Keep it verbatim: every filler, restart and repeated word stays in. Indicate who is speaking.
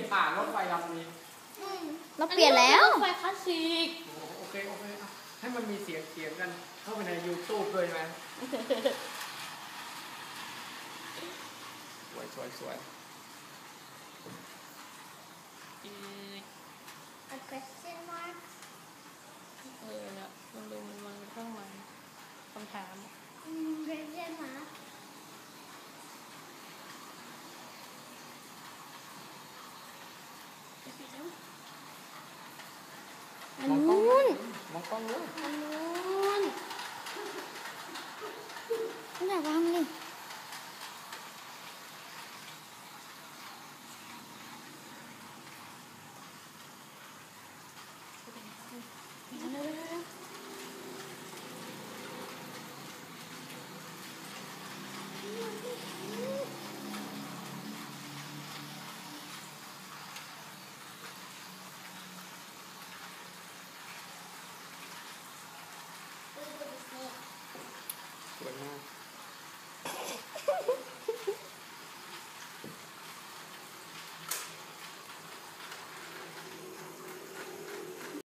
Speaker 1: ผ่านรถไฟลำนี้
Speaker 2: เราเปลี่ยนแล้ว
Speaker 3: รถไฟคลาสสิก
Speaker 1: โอเคโอเคให้มันมีเสียงเสียงกันเข้าไปใน YouTube ด้วยไหมสวยสวยสวย
Speaker 3: A question mark เออเนี่ยมันดูมันมันเครื่องมันคำถาม
Speaker 2: question mark
Speaker 1: มองกล้องนู้นมองกล้องนู้น
Speaker 2: อันนู้นนี่อย่าวางเลย
Speaker 1: สวยมาก